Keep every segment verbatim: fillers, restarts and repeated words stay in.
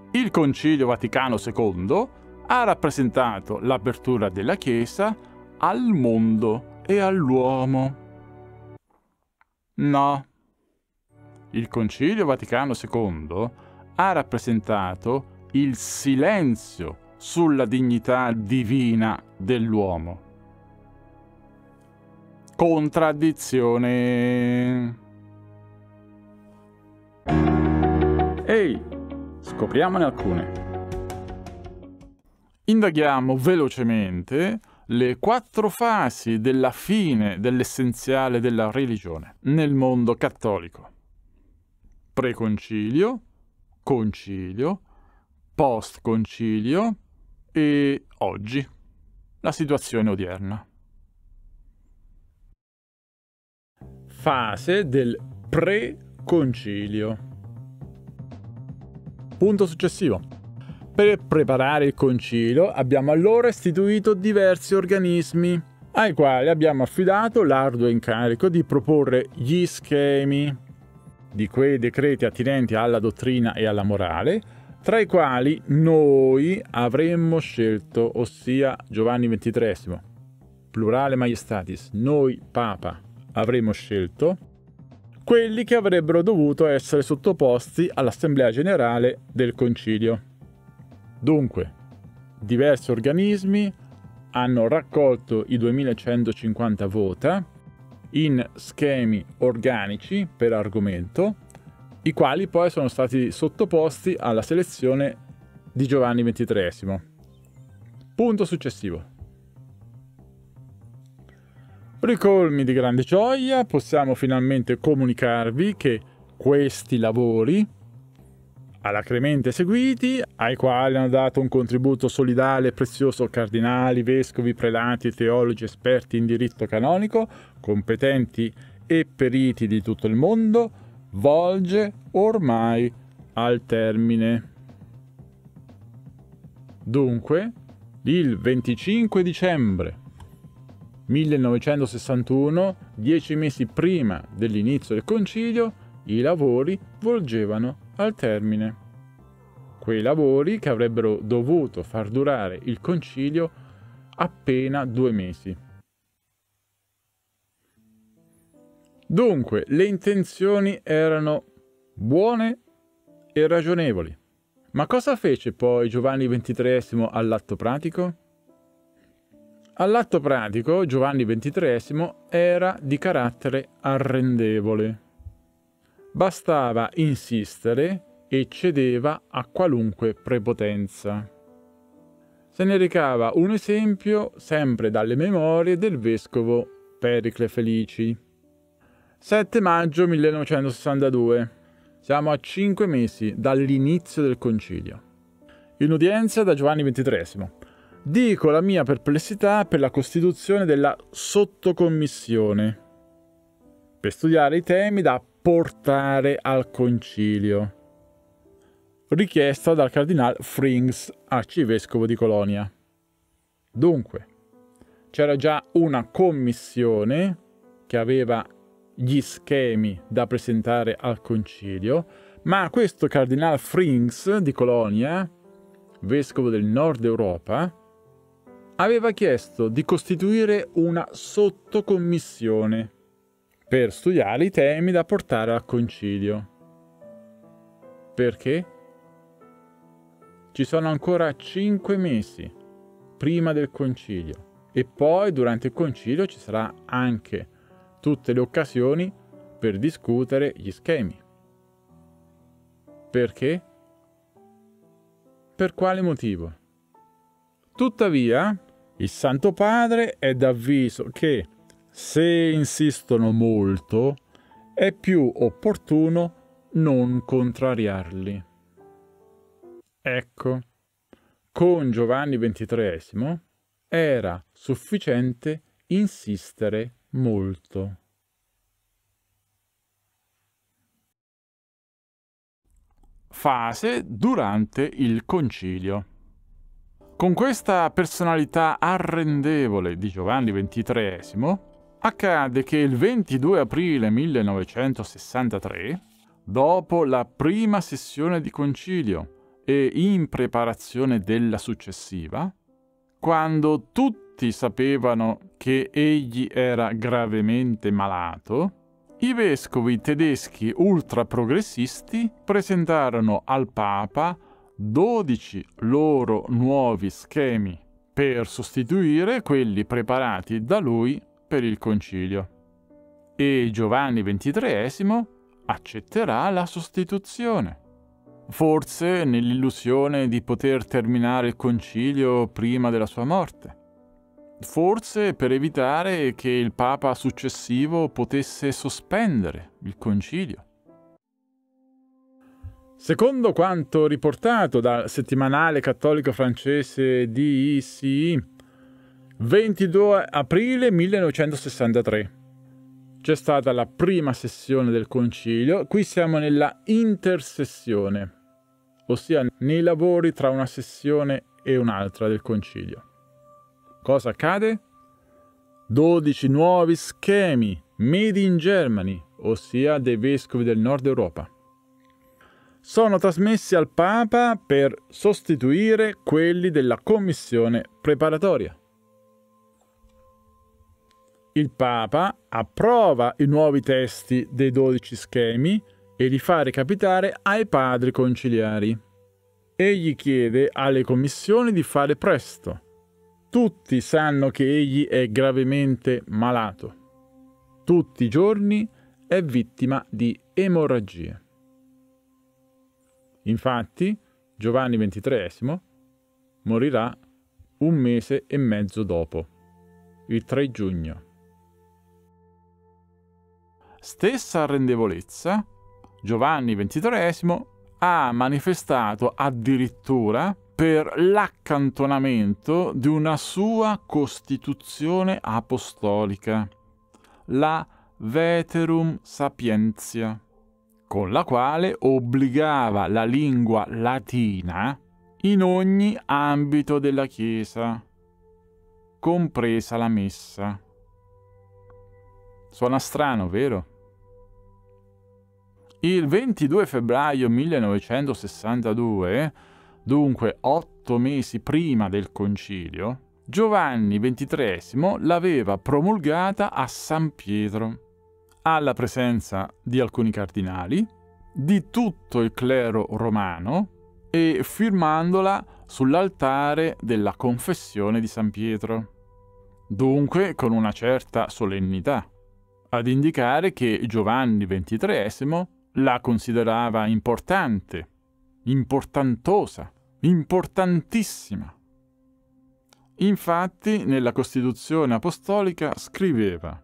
Il Concilio Vaticano secondo ha rappresentato l'apertura della Chiesa al mondo e all'uomo. No. Il Concilio Vaticano secondo ha rappresentato il silenzio sulla dignità divina dell'uomo. Contraddizione. Ehi, scopriamone alcune. Indaghiamo velocemente le quattro fasi della fine dell'essenziale della religione nel mondo cattolico. Preconcilio, concilio, postconcilio e oggi, la situazione odierna. Fase del preconcilio. Punto successivo. Per preparare il concilio abbiamo allora istituito diversi organismi ai quali abbiamo affidato l'arduo incarico di proporre gli schemi di quei decreti attinenti alla dottrina e alla morale, tra i quali noi avremmo scelto, ossia Giovanni ventitreesimo, plurale maiestatis, noi Papa avremmo scelto, quelli che avrebbero dovuto essere sottoposti all'Assemblea Generale del Concilio. Dunque, diversi organismi hanno raccolto i duemilacentocinquanta vota in schemi organici per argomento, i quali poi sono stati sottoposti alla selezione di Giovanni ventitreesimo. Punto successivo. Ricolmi di grande gioia, possiamo finalmente comunicarvi che questi lavori, alacremente eseguiti, ai quali hanno dato un contributo solidale e prezioso cardinali, vescovi, prelati, teologi, esperti in diritto canonico, competenti e periti di tutto il mondo, volge ormai al termine. Dunque, il venticinque dicembre millenovecentosessantuno, dieci mesi prima dell'inizio del concilio, i lavori volgevano al termine. Quei lavori che avrebbero dovuto far durare il concilio appena due mesi. Dunque, le intenzioni erano buone e ragionevoli. Ma cosa fece poi Giovanni ventitreesimo all'atto pratico? All'atto pratico Giovanni ventitreesimo era di carattere arrendevole. Bastava insistere e cedeva a qualunque prepotenza. Se ne recava un esempio sempre dalle memorie del vescovo Pericle Felici. sette maggio millenovecentosessantadue. Siamo a cinque mesi dall'inizio del concilio. In udienza da Giovanni ventitreesimo. Dico la mia perplessità per la costituzione della sottocommissione per studiare i temi da portare al concilio, richiesta dal cardinal Frings, arcivescovo di Colonia. Dunque, c'era già una commissione che aveva gli schemi da presentare al concilio, ma questo cardinal Frings di Colonia, vescovo del Nord Europa, aveva chiesto di costituire una sottocommissione per studiare i temi da portare al concilio. Perché? Ci sono ancora cinque mesi prima del concilio e poi durante il concilio ci sarà anche tutte le occasioni per discutere gli schemi. Perché? Per quale motivo? Tuttavia, il Santo Padre è d'avviso che, se insistono molto, è più opportuno non contrariarli. Ecco, con Giovanni ventitreesimo era sufficiente insistere molto. Fase durante il concilio. Con questa personalità arrendevole di Giovanni ventitreesimo, accade che il ventidue aprile millenovecentosessantatré, dopo la prima sessione di concilio e in preparazione della successiva, quando tutti sapevano che egli era gravemente malato, i vescovi tedeschi ultraprogressisti presentarono al Papa dodici loro nuovi schemi per sostituire quelli preparati da lui per il concilio. E Giovanni ventitreesimo accetterà la sostituzione, forse nell'illusione di poter terminare il concilio prima della sua morte. Forse per evitare che il Papa successivo potesse sospendere il concilio. Secondo quanto riportato dal settimanale cattolico francese D I C I, ventidue aprile millenovecentosessantatré, c'è stata la prima sessione del concilio. Qui siamo nella intersessione, ossia nei lavori tra una sessione e un'altra del concilio. Cosa accade? dodici nuovi schemi made in Germany, ossia dei vescovi del nord Europa, sono trasmessi al Papa per sostituire quelli della commissione preparatoria. Il Papa approva i nuovi testi dei dodici schemi e li fa recapitare ai padri conciliari. Egli chiede alle commissioni di fare presto. Tutti sanno che egli è gravemente malato. Tutti i giorni è vittima di emorragie. Infatti, Giovanni ventitreesimo morirà un mese e mezzo dopo, il tre giugno. Stessa arrendevolezza, Giovanni ventitreesimo ha manifestato addirittura per l'accantonamento di una sua Costituzione apostolica, la Veterum Sapientia, con la quale obbligava la lingua latina in ogni ambito della Chiesa, compresa la Messa. Suona strano, vero? Il ventidue febbraio millenovecentosessantadue, dunque otto mesi prima del concilio, Giovanni ventitreesimo l'aveva promulgata a San Pietro, alla presenza di alcuni cardinali, di tutto il clero romano e firmandola sull'altare della confessione di San Pietro, dunque con una certa solennità, ad indicare che Giovanni ventitreesimo la considerava importante, importantosa, importantissima. Infatti, nella Costituzione apostolica scriveva: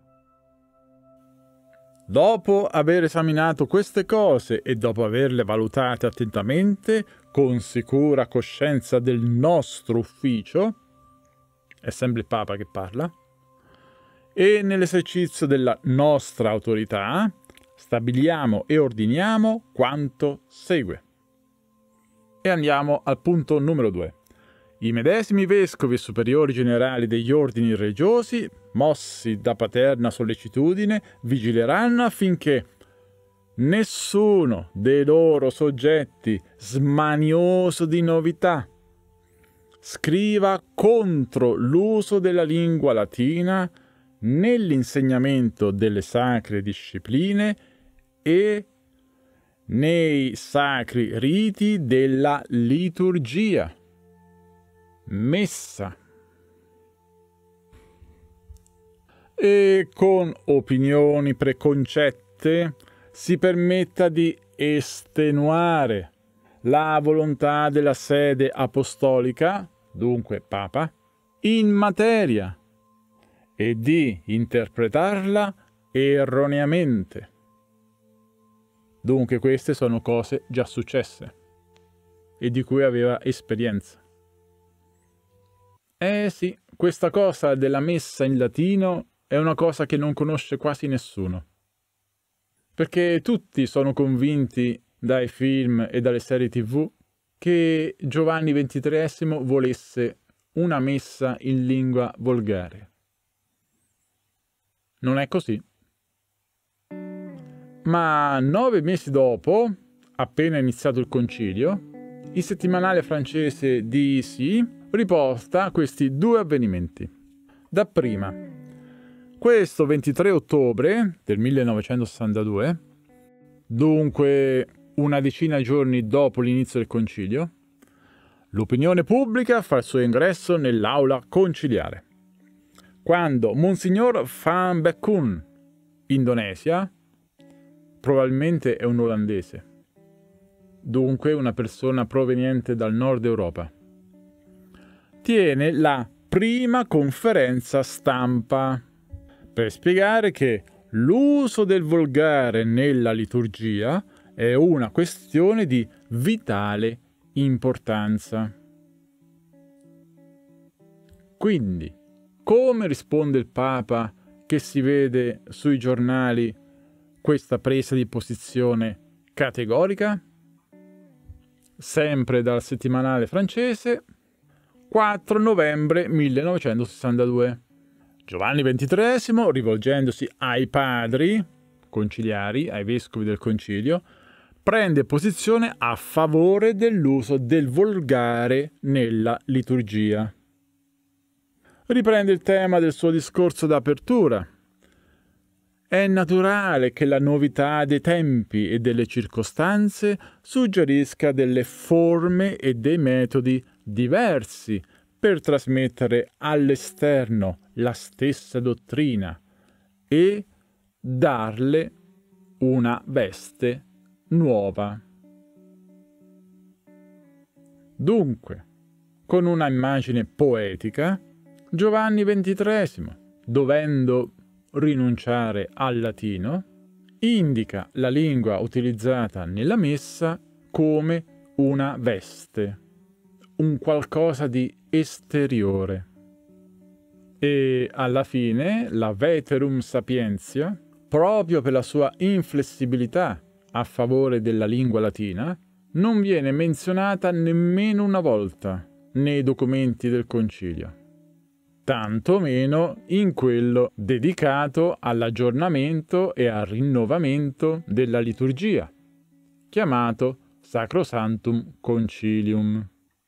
dopo aver esaminato queste cose e dopo averle valutate attentamente, con sicura coscienza del nostro ufficio, è sempre il Papa che parla, e nell'esercizio della nostra autorità, stabiliamo e ordiniamo quanto segue. E andiamo al punto numero due. I medesimi vescovi e superiori generali degli ordini religiosi, mossi da paterna sollecitudine, vigileranno affinché nessuno dei loro soggetti smanioso di novità scriva contro l'uso della lingua latina nell'insegnamento delle sacre discipline e nei sacri riti della liturgia, messa, e con opinioni preconcette si permetta di estenuare la volontà della sede apostolica, dunque Papa, in materia e di interpretarla erroneamente. Dunque queste sono cose già successe e di cui aveva esperienza. Eh sì, questa cosa della messa in latino è una cosa che non conosce quasi nessuno, perché tutti sono convinti dai film e dalle serie tivù che Giovanni ventitreesimo volesse una messa in lingua volgare. Non è così. Ma nove mesi dopo, appena iniziato il concilio, Il settimanale francese D I C riporta questi due avvenimenti. Dapprima, questo ventitré ottobre del millenovecentosessantadue, dunque una decina di giorni dopo l'inizio del concilio, l'opinione pubblica fa il suo ingresso nell'aula conciliare, quando Monsignor Van Bekkun, Indonesia, probabilmente è un olandese, dunque una persona proveniente dal nord Europa, tiene la prima conferenza stampa per spiegare che l'uso del volgare nella liturgia è una questione di vitale importanza. Quindi, come risponde il Papa che si vede sui giornali questa presa di posizione categorica? Sempre dal settimanale francese, quattro novembre millenovecentosessantadue. Giovanni ventitreesimo, rivolgendosi ai padri conciliari, ai vescovi del concilio, prende posizione a favore dell'uso del volgare nella liturgia. Riprende il tema del suo discorso d'apertura. È naturale che la novità dei tempi e delle circostanze suggerisca delle forme e dei metodi diversi per trasmettere all'esterno la stessa dottrina e darle una veste nuova. Dunque, con una immagine poetica, Giovanni ventitreesimo, dovendo rinunciare al latino, indica la lingua utilizzata nella messa come una veste, un qualcosa di esteriore. E alla fine la Veterum Sapientia, proprio per la sua inflessibilità a favore della lingua latina, non viene menzionata nemmeno una volta nei documenti del concilio, tanto meno in quello dedicato all'aggiornamento e al rinnovamento della liturgia, chiamato Sacrosanctum Concilium.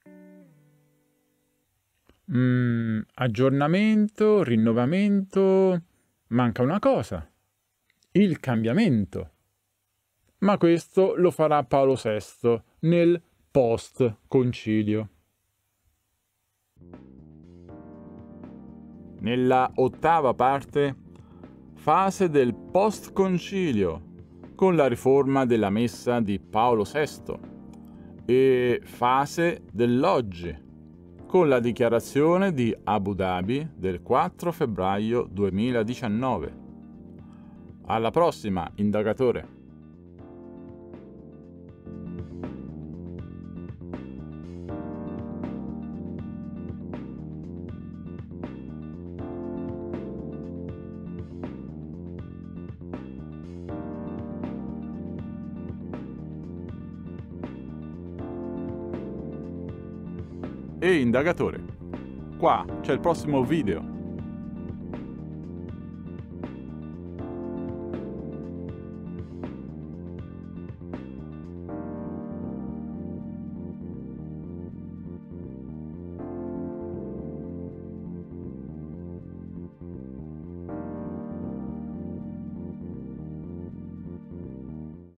Mm, aggiornamento, rinnovamento, manca una cosa, il cambiamento. Ma questo lo farà Paolo sesto nel post-concilio. Nella ottava parte, fase del post-concilio, con la riforma della messa di Paolo sesto, e fase dell'oggi, con la dichiarazione di Abu Dhabi del quattro febbraio duemiladiciannove. Alla prossima, indagatore! E indagatore, qua c'è il prossimo video.